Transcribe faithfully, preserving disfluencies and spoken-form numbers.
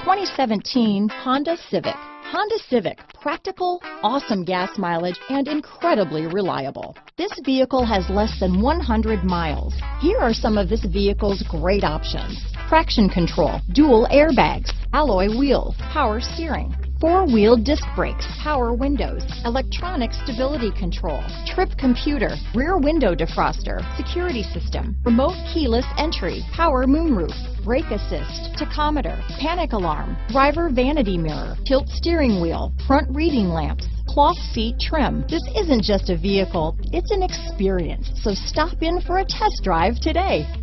twenty seventeen Honda Civic. Honda Civic, practical, awesome gas mileage, and incredibly reliable. This vehicle has less than one hundred miles. Here are some of this vehicle's great options: traction control, dual airbags, alloy wheels, power steering, four-wheel disc brakes, power windows, electronic stability control, trip computer, rear window defroster, security system, remote keyless entry, power moonroof, brake assist, tachometer, panic alarm, driver vanity mirror, tilt steering wheel, front reading lamps, cloth seat trim. This isn't just a vehicle, it's an experience. So stop in for a test drive today.